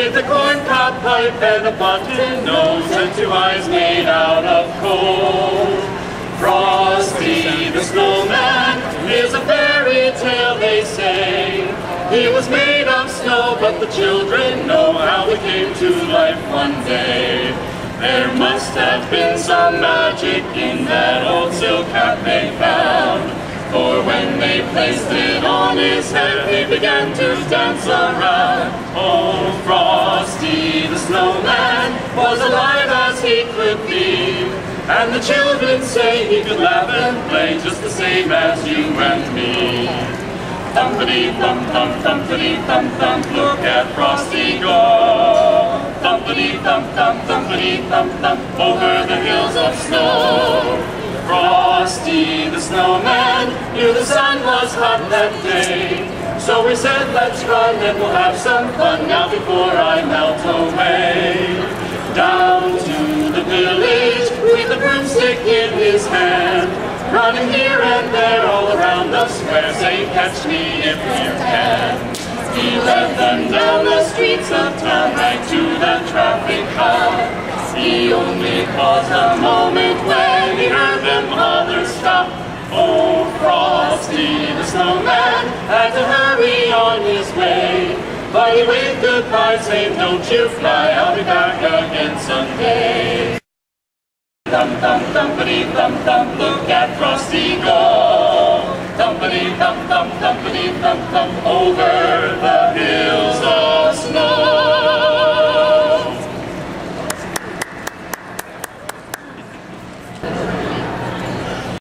with a corncob pipe and a button nose and two eyes made out of coal. Frosty the Snowman is a fairy tale, they say. He was made of snow, but the children know how he came to life one day. There must have been some magic in that old silk hat they found, for when they placed it on his head, he began to dance around. Oh, Frosty the Snowman was alive as he could be, and the children say he could laugh and play just the same as you and me. Thumpity-thump-thump, thumpity-thump-thump, look at Frosty go. Thumpity-thump-thump, thumpity-thump-thump, over the hills of snow. Frosty the Snowman knew the sun was hot that day, so we said, let's run and we'll have some fun now before I melt away. Down to the village with a broomstick in his hand, running here and there all around the square, saying, catch me if you can. He led them down the streets of town, right to the traffic cop. He only paused a moment when he heard them holler, stop. Oh, Frosty the Snowman had to hurry on his way, but he waved goodbye, saying, don't you fly, I'll be back again someday. Thump-thump, thumpity-thump-thump, look at Frosty go. Thumpity-thump-thump, thumpity-thump-thump, over the hills of